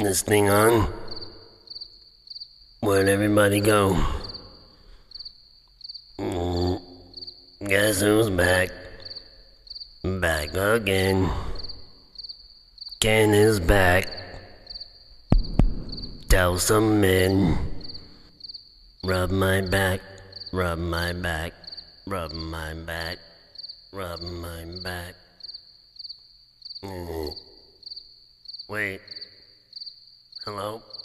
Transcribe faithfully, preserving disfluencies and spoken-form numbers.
this thing on? Where'd everybody go? Mm, guess who's back? Back again. Ken is back. Tell some men. Rub my back, rub my back, rub my back, rub my back. Mm. Wait. Hello?